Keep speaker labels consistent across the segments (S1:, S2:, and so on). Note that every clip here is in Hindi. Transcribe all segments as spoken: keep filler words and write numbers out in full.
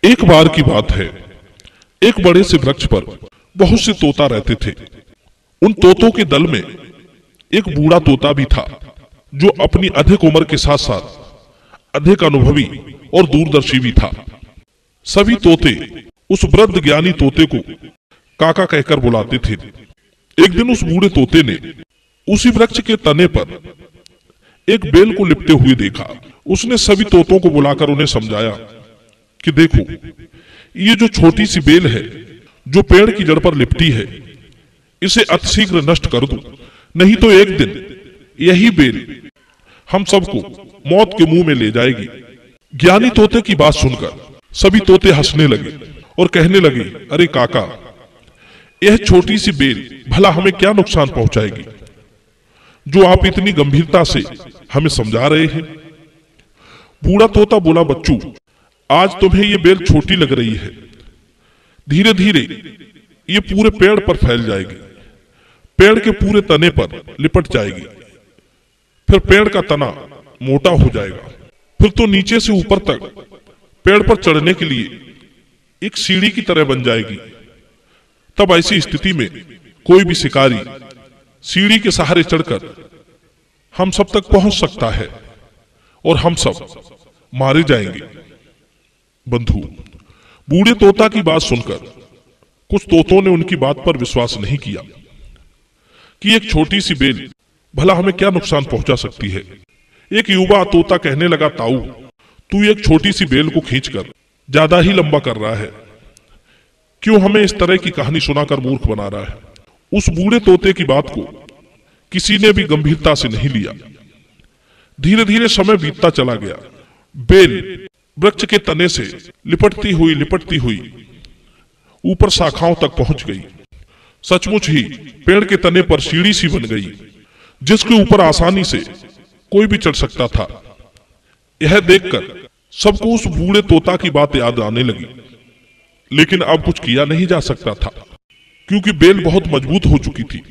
S1: एक बार की बात है, एक बड़े से वृक्ष पर बहुत से तोता रहते थे। उन तोतों के दल में एक बूढ़ा तोता भी था, जो अपनी अधिक उम्र के साथ साथ अधिक अनुभवी और दूरदर्शी भी था। सभी तोते उस वृद्ध ज्ञानी तोते को काका कहकर बुलाते थे। एक दिन उस बूढ़े तोते ने उसी वृक्ष के तने पर एक बेल को लिपटे हुए देखा। उसने सभी तोतों को बुलाकर उन्हें समझाया कि देखो, ये जो छोटी सी बेल है जो पेड़ की जड़ पर लिपटी है, इसे अतिशीघ्र नष्ट कर दो, नहीं तो एक दिन यही बेल हम सबको मौत के मुंह में ले जाएगी। ज्ञानी तोते की बात सुनकर सभी तोते हंसने लगे और कहने लगे, अरे काका, यह छोटी सी बेल भला हमें क्या नुकसान पहुंचाएगी, जो आप इतनी गंभीरता से हमें समझा रहे हैं। बूढ़ा तोता बोला, बच्चों, आज तुम्हें ये बेल छोटी लग रही है, धीरे धीरे ये पूरे पेड़ पर फैल जाएगी, पेड़ के पूरे तने पर लिपट जाएगी, फिर पेड़ का तना मोटा हो जाएगा, फिर तो नीचे से ऊपर तक पेड़ पर चढ़ने के लिए एक सीढ़ी की तरह बन जाएगी। तब ऐसी स्थिति में कोई भी शिकारी सीढ़ी के सहारे चढ़कर हम सब तक पहुंच सकता है और हम सब मारे जाएंगे। बंधु, बूढ़े तोता की बात सुनकर कुछ तोतों ने उनकी बात पर विश्वास नहीं किया कि एक छोटी सी बेल भला हमें क्या नुकसान पहुंचा सकती है। एक युवा तोता कहने लगा, ताऊ, तू एक छोटी सी बेल को खींचकर ज्यादा ही लंबा कर रहा है, क्यों हमें इस तरह की कहानी सुनाकर मूर्ख बना रहा है। उस बूढ़े तोते की बात को किसी ने भी गंभीरता से नहीं लिया। धीरे धीरे समय बीतता चला गया। बेल वृक्ष के तने से लिपटती हुई लिपटती हुई ऊपर शाखाओं तक पहुंच गई। सचमुच ही पेड़ के तने पर सीढ़ी सी बन गई, जिसके ऊपर आसानी से कोई भी चढ़ सकता था। यह देखकर सबको उस बूढ़े तोता की बात याद आने लगी, लेकिन अब कुछ किया नहीं जा सकता था, क्योंकि बेल बहुत मजबूत हो चुकी थी।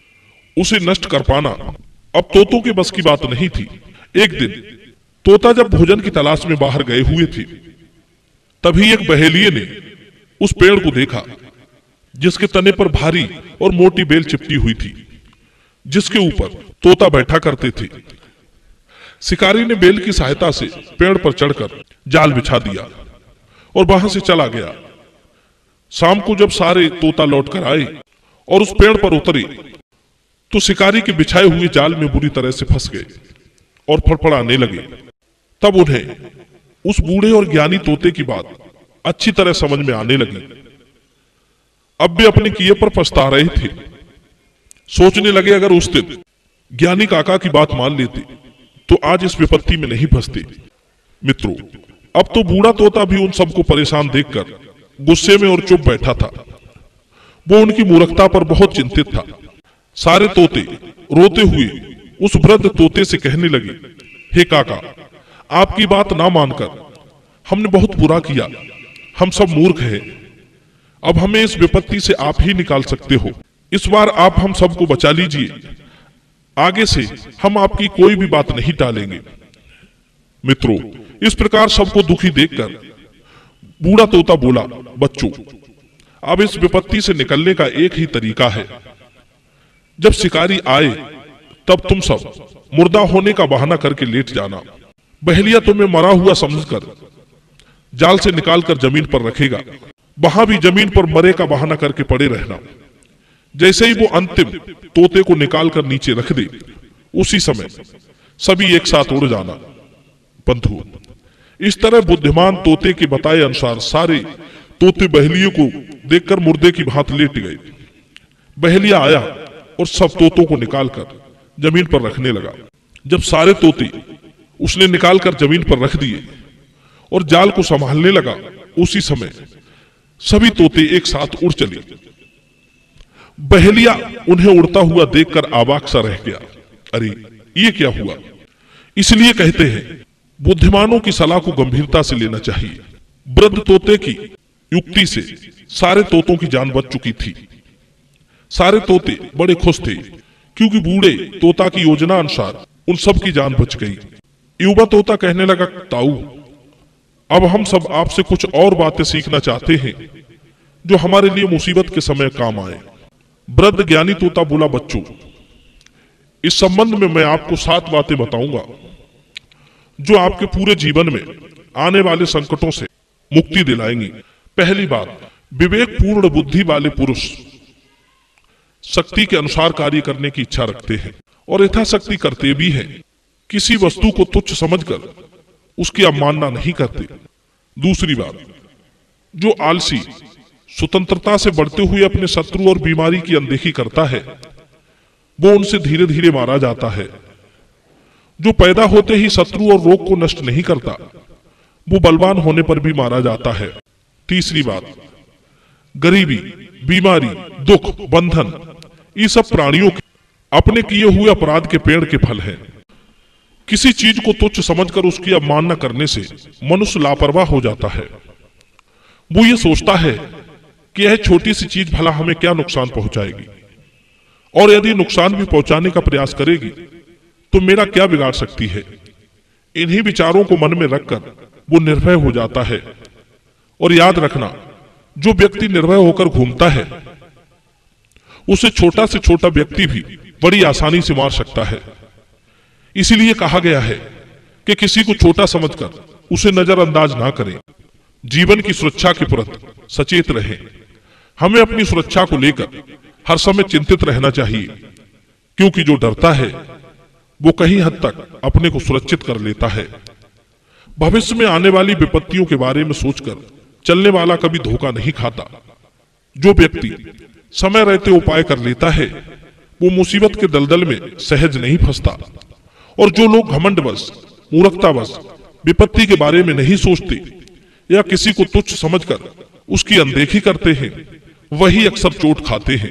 S1: उसे नष्ट कर पाना अब तोतों के बस की बात नहीं थी। एक दिन तोता जब भोजन की तलाश में बाहर गए हुए थे, तभी एक बहेलिये ने उस पेड़ को देखा, जिसके तने पर भारी और मोटी बेल चिपटी हुई थी, जिसके ऊपर तोता बैठा करते थे। शिकारी ने बेल की सहायता से पेड़ पर चढ़कर जाल बिछा दिया और वहां से चला गया। शाम को जब सारे तोता लौटकर आए और उस पेड़ पर उतरे, तो शिकारी के बिछाए हुए जाल में बुरी तरह से फंस गए और फड़फड़ाने लगे। तब उन्हें उस बूढ़े और ज्ञानी तोते की बात अच्छी तरह समझ में आने लगी। अब वे अपने किए पर पछता रहे थे। सोचने लगे, अगर उस दिन ज्ञानी काका की बात मान लेते तो आज इस विपत्ति में नहीं फंसते। मित्रों, अब तो बूढ़ा तोता भी उन सबको परेशान देखकर गुस्से में और चुप बैठा था। वो उनकी मूर्खता पर बहुत चिंतित था। सारे तोते रोते हुए उस वृद्ध तोते से कहने लगे, हे काका, आपकी बात ना मानकर हमने बहुत बुरा किया। हम सब मूर्ख हैं। अब हमें इस विपत्ति से आप ही निकाल सकते हो। इस बार आप हम सबको बचा लीजिए। आगे से हम आपकी कोई भी बात नहीं टालेंगे। मित्रों, इस प्रकार सबको दुखी देखकर बूढ़ा तोता बोला, बच्चों, अब इस विपत्ति से निकलने का एक ही तरीका है। जब शिकारी आए तब तुम सब मुर्दा होने का बहाना करके लेट जाना। बहेलिया तुम्हें मरा हुआ समझकर जाल से निकालकर जमीन पर रखेगा। वहां भी जमीन पर मरे का बहाना करके पड़े रहना। जैसे ही वो अंतिम तोते को निकालकर नीचे रख दे, उसी समय सभी एक साथ उड़ जाना। बंधु, इस तरह बुद्धिमान तोते के बताए अनुसार सारे तोते बहेलिये को देखकर मुर्दे की भांति लेट गए। बहेलिया आया और सब तोतों को निकालकर जमीन पर रखने लगा। जब सारे तोते उसने निकालकर जमीन पर रख दिए और जाल को संभालने लगा, उसी समय सभी तोते एक साथ उड़ चले। बहेलिया उन्हें उड़ता हुआ देखकर अवाक सा रह गया। अरे, ये क्या हुआ? इसलिए कहते हैं, बुद्धिमानों की सलाह को गंभीरता से लेना चाहिए। वृद्ध तोते की युक्ति से सारे तोतों की जान बच चुकी थी। सारे तोते बड़े खुश थे, क्योंकि बूढ़े तोता की योजना अनुसार उन सब की जान बच गई। युवा तोता कहने लगा, ताऊ, अब हम सब आपसे कुछ और बातें सीखना चाहते हैं जो हमारे लिए मुसीबत के समय काम आए। वृद्ध ज्ञानी तोता बोला, बच्चों, इस संबंध में मैं आपको सात बातें बताऊंगा जो आपके पूरे जीवन में आने वाले संकटों से मुक्ति दिलाएंगी। पहली बात, विवेकपूर्ण बुद्धि वाले पुरुष शक्ति के अनुसार कार्य करने की इच्छा रखते हैं और यथाशक्ति करते भी हैं। किसी वस्तु को तुच्छ समझकर उसकी अवमानना नहीं करते। दूसरी बात, जो आलसी स्वतंत्रता से बढ़ते हुए अपने शत्रु और बीमारी की अनदेखी करता है वो उनसे धीरे धीरे मारा जाता है। जो पैदा होते ही शत्रु और रोग को नष्ट नहीं करता वो बलवान होने पर भी मारा जाता है। तीसरी बात, गरीबी, बीमारी, दुख, बंधन, ये सब प्राणियों के अपने किए हुए अपराध के पेड़ के फल हैं। किसी चीज को तुच्छ समझकर उसकी अवमानना करने से मनुष्य लापरवाह हो जाता है। वो ये सोचता है कि यह छोटी सी चीज भला हमें क्या नुकसान पहुंचाएगी, और यदि नुकसान भी पहुंचाने का प्रयास करेगी तो मेरा क्या बिगाड़ सकती है। इन्हीं विचारों को मन में रखकर वो निर्भय हो जाता है। और याद रखना, जो व्यक्ति निर्भय होकर घूमता है उसे छोटा से छोटा व्यक्ति भी बड़ी आसानी से मार सकता है। इसीलिए कहा गया है कि किसी को छोटा समझकर उसे नजरअंदाज ना करें। जीवन की सुरक्षा के प्रति सचेत रहें। हमें अपनी सुरक्षा को लेकर हर समय चिंतित रहना चाहिए, क्योंकि जो डरता है वो कहीं हद तक अपने को सुरक्षित कर लेता है। भविष्य में आने वाली विपत्तियों के बारे में सोचकर चलने वाला कभी धोखा नहीं खाता। जो व्यक्ति समय रहते उपाय कर लेता है वो मुसीबत के दलदल में सहज नहीं फंसता। और जो लोग घमंडवश, मूर्खतावश विपत्ति के बारे में नहीं सोचते या किसी को तुच्छ समझकर उसकी अनदेखी करते हैं वही अक्सर चोट खाते हैं।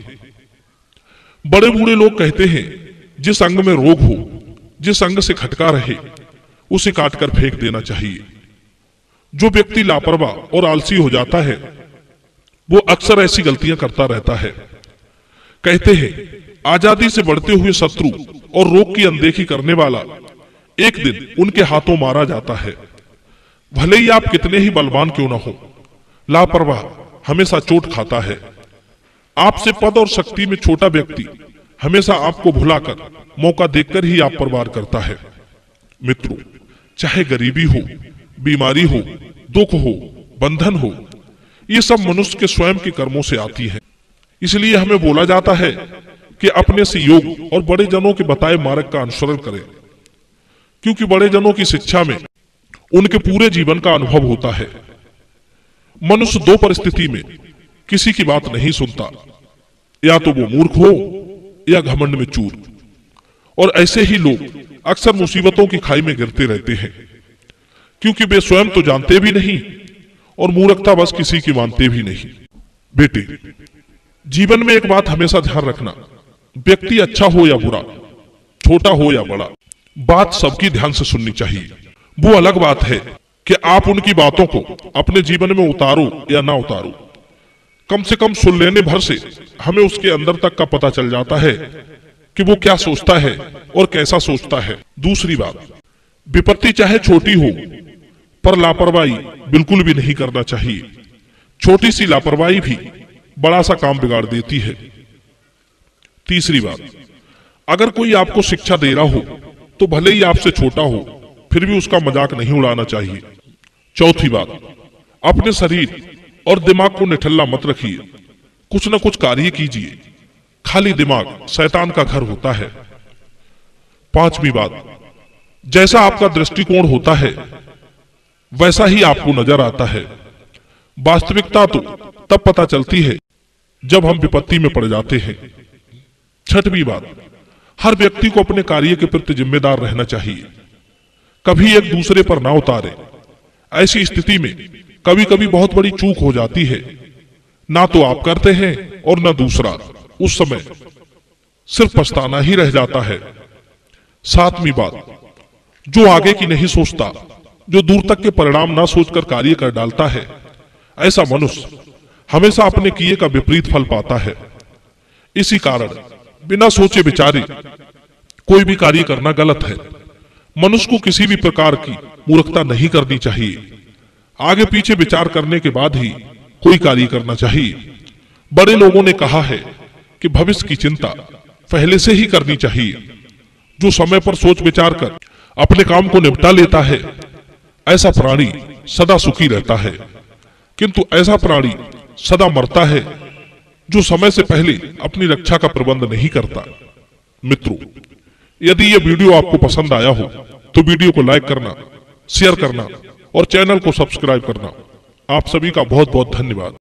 S1: बड़े बूढ़े लोग कहते हैं, जिस अंग में रोग हो, जिस अंग से खटका रहे उसे काटकर फेंक देना चाहिए। जो व्यक्ति लापरवाह और आलसी हो जाता है वो अक्सर ऐसी गलतियां करता रहता है। कहते हैं, आजादी से बढ़ते हुए शत्रु और रोग की अनदेखी करने वाला एक दिन उनके हाथों मारा जाता है। भले ही आप कितने ही बलवान क्यों ना हो, लापरवाह हमेशा चोट खाता है। आपसे पद और शक्ति में छोटा व्यक्ति हमेशा आपको भुलाकर मौका देखकर ही आप पर वार करता है। मित्रों, चाहे गरीबी हो, बीमारी हो, दुख हो, बंधन हो, ये सब मनुष्य के स्वयं के कर्मों से आती है। इसलिए हमें बोला जाता है कि अपने से योग और बड़े जनों के बताए मार्ग का अनुसरण करें, क्योंकि बड़े जनों की शिक्षा में उनके पूरे जीवन का अनुभव होता है। मनुष्य दो परिस्थिति में किसी की बात नहीं सुनता, या तो वो मूर्ख हो या घमंड में चूर। और ऐसे ही लोग अक्सर मुसीबतों की खाई में गिरते रहते हैं, क्योंकि वे स्वयं तो जानते भी नहीं और मूर्खता बस किसी की मानते भी नहीं। बेटे, जीवन में एक बात हमेशा ध्यान रखना, व्यक्ति अच्छा हो या बुरा, छोटा हो या बड़ा, बात सबकी ध्यान से सुननी चाहिए। वो अलग बात है कि आप उनकी बातों को अपने जीवन में उतारो या ना उतारो। कम से कम सुन लेने भर से हमें उसके अंदर तक का पता चल जाता है कि वो क्या सोचता है और कैसा सोचता है। दूसरी बात, विपत्ति चाहे छोटी हो पर लापरवाही बिल्कुल भी नहीं करना चाहिए। छोटी सी लापरवाही भी बड़ा सा काम बिगाड़ देती है। तीसरी बात, अगर कोई आपको शिक्षा दे रहा हो तो भले ही आपसे छोटा हो फिर भी उसका मजाक नहीं उड़ाना चाहिए। चौथी बात, अपने शरीर और दिमाग को निठल्ला मत रखिए, कुछ न कुछ कार्य कीजिए। खाली दिमाग शैतान का घर होता है। पांचवी बात, जैसा आपका दृष्टिकोण होता है वैसा ही आपको नजर आता है। वास्तविकता तो तब पता चलती है जब हम विपत्ति में पड़ जाते हैं। छठवीं बात, हर व्यक्ति को अपने कार्य के प्रति जिम्मेदार रहना चाहिए, कभी एक दूसरे पर ना उतारे। ऐसी स्थिति में कभी कभी बहुत बड़ी चूक हो जाती है, ना तो आप करते हैं और ना दूसरा। उस समय सिर्फ पछताना ही रह जाता है। सातवीं बात, जो आगे की नहीं सोचता, जो दूर तक के परिणाम ना सोचकर कार्य कर डालता है, ऐसा मनुष्य हमेशा अपने किए का विपरीत फल पाता है। इसी कारण बिना सोचे विचारे कोई भी कार्य करना गलत है। मनुष्य को किसी भी प्रकार की मूर्खता नहीं करनी चाहिए। आगे पीछे विचार करने के बाद ही कोई कार्य करना चाहिए। बड़े लोगों ने कहा है कि भविष्य की चिंता पहले से ही करनी चाहिए। जो समय पर सोच विचार कर अपने काम को निपटा लेता है, ऐसा प्राणी सदा सुखी रहता है। किंतु ऐसा प्राणी सदा मरता है जो समय से पहले अपनी रक्षा का प्रबंध नहीं करता। मित्रों, यदि यह वीडियो आपको पसंद आया हो तो वीडियो को लाइक करना, शेयर करना और चैनल को सब्सक्राइब करना। आप सभी का बहुत बहुत धन्यवाद।